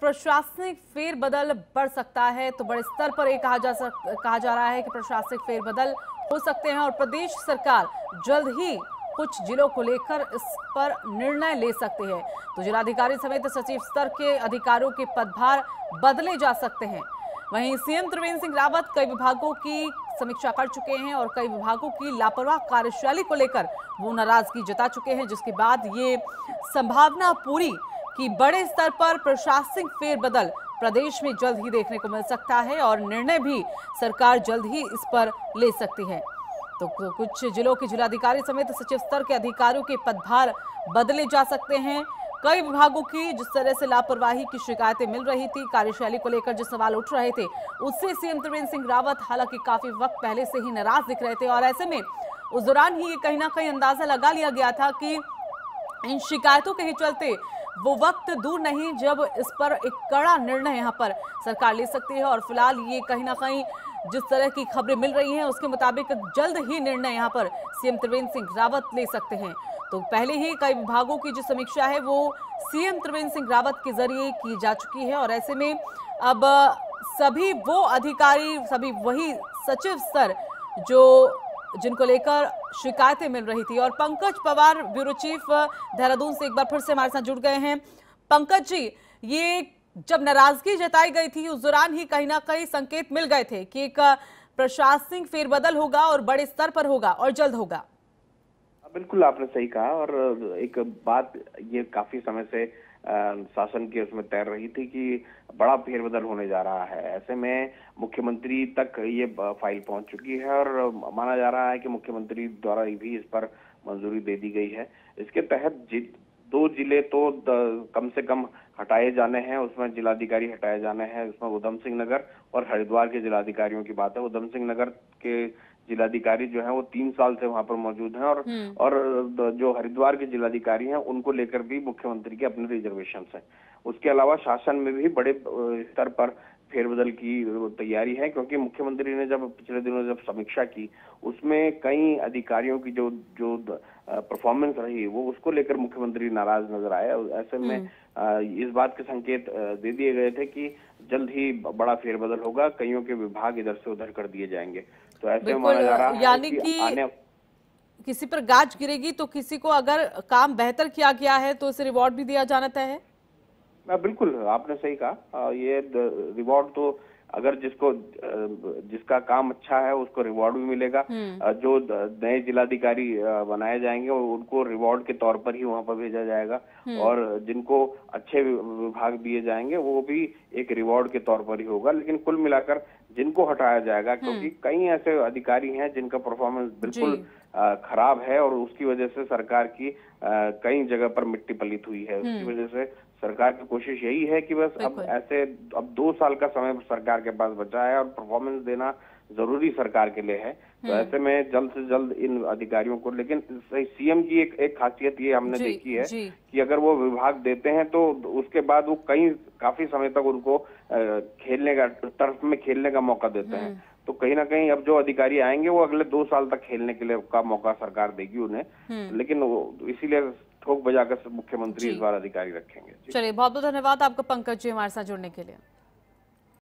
प्रशासनिक फेरबदल बढ़ सकता है, तो बड़े स्तर पर ये कहा जा रहा है कि प्रशासनिक फेरबदल हो सकते हैं और प्रदेश सरकार जल्द ही कुछ जिलों को लेकर इस पर निर्णय ले सकते हैं। तो जिलाधिकारी समेत सचिव स्तर के अधिकारियों के पदभार बदले जा सकते हैं। वहीं सीएम त्रिवेंद्र सिंह रावत कई विभागों की समीक्षा कर चुके हैं और कई विभागों की लापरवाह कार्यशैली को लेकर वो नाराजगी जता चुके हैं, जिसके बाद ये संभावना पूरी कि बड़े स्तर पर प्रशासनिक फेरबदल प्रदेश में जल्द ही देखने को मिल सकता है और निर्णय भी सरकार जल्द ही इस पर ले सकती है। तो कुछ जिलों के जिलाधिकारी समेत सचिव स्तर के अधिकारियों के पदभार बदले जा सकते हैं। कई विभागों की जिस तरह से लापरवाही की शिकायतें मिल रही थी, कार्यशैली को लेकर जो सवाल उठ रहे थे, उससे सीएम त्रिवेंद्र सिंह रावत हालांकि काफी वक्त पहले से ही नाराज दिख रहे थे और ऐसे में उस दौरान ही ये कहीं ना कहीं अंदाजा लगा लिया गया था कि इन शिकायतों के ही चलते वो वक्त दूर नहीं जब इस पर एक कड़ा निर्णय यहाँ पर सरकार ले सकती है। और फिलहाल ये कहीं ना कहीं जिस तरह की खबरें मिल रही हैं उसके मुताबिक जल्द ही निर्णय यहाँ पर सीएम त्रिवेंद्र सिंह रावत ले सकते हैं। तो पहले ही कई विभागों की जो समीक्षा है वो सीएम त्रिवेंद्र सिंह रावत के जरिए की जा चुकी है और ऐसे में अब सभी वो अधिकारी, सभी वही सचिव स्तर जिनको लेकर शिकायतें मिल रही थी। और पंकज पवार, ब्यूरो चीफ देहरादून से एक बार फिर से हमारे साथ जुड़ गए हैं। पंकज जी, ये जब नाराजगी जताई गई थी उस दौरान ही कहीं ना कहीं संकेत मिल गए थे कि एक प्रशासनिक फेरबदल होगा और बड़े स्तर पर होगा और जल्द होगा। बिल्कुल आपने सही कहा और एक बात ये काफी समय से शासन की उसमें तैर रही थी कि बड़ा फेरबदल होने जा रहा है। ऐसे में मुख्यमंत्री तक ये फाइल पहुंच चुकी है और माना जा रहा है कि मुख्यमंत्री द्वारा भी इस पर मंजूरी दे दी गई है। इसके तहत 2 जिले तो कम से कम हटाए जाने हैं, उसमें जिलाधिकारी हटाए जाने हैं। उसमें उधम सिंह नगर और हरिद्वार के जिलाधिकारियों की बात है। उधम सिंह नगर के जिलाधिकारी जो है वो 3 साल से वहां पर मौजूद हैं और जो हरिद्वार के जिलाधिकारी हैं उनको लेकर भी मुख्यमंत्री के अपने रिजर्वेशन हैं। उसके अलावा शासन में भी बड़े स्तर पर फेरबदल की तैयारी है, क्योंकि मुख्यमंत्री ने जब पिछले दिनों जब समीक्षा की उसमें कई अधिकारियों की जो परफॉर्मेंस रही वो उसको लेकर मुख्यमंत्री नाराज नजर आए। ऐसे में इस बात के संकेत दे दिए गए थे कि जल्द ही बड़ा फेरबदल होगा, कईयों के विभाग इधर से उधर कर दिए जाएंगे। तो ऐसे माना जा रहा है यानी कि किसी पर गाज गिरेगी तो किसी को अगर काम बेहतर किया गया है तो उसे रिवॉर्ड भी दिया जाना तय है। बिल्कुल आपने सही कहा। ये रिवॉर्ड तो अगर जिसका काम अच्छा है उसको रिवॉर्ड भी मिलेगा। जो नए जिलाधिकारी बनाए जाएंगे उनको रिवॉर्ड के तौर पर ही वहां पर भेजा जाएगा और जिनको अच्छे विभाग दिए जाएंगे वो भी एक रिवॉर्ड के तौर पर ही होगा। लेकिन कुल मिलाकर जिनको हटाया जाएगा, क्योंकि कई ऐसे अधिकारी हैं जिनका परफॉर्मेंस बिल्कुल खराब है और उसकी वजह से सरकार की कई जगह पर मिट्टी पलीत हुई है। उसकी वजह से सरकार की कोशिश यही है कि बस अब 2 साल का समय सरकार के पास बचा है और परफॉर्मेंस देना जरूरी सरकार के लिए है। तो ऐसे में जल्द से जल्द इन अधिकारियों को, लेकिन सीएम की एक खासियत ये हमने देखी है कि अगर वो विभाग देते हैं तो उसके बाद वो काफी समय तक उनको खेलने का, टर्फ में खेलने का मौका देते हैं। तो कहीं ना कहीं अब जो अधिकारी आएंगे वो अगले 2 साल तक खेलने के लिए का मौका सरकार देगी उन्हें। लेकिन इसीलिए ठोक बजाकर मुख्यमंत्री इस बार अधिकारी रखेंगे। चलिए, बहुत बहुत धन्यवाद आपका पंकज जी हमारे साथ जुड़ने के लिए।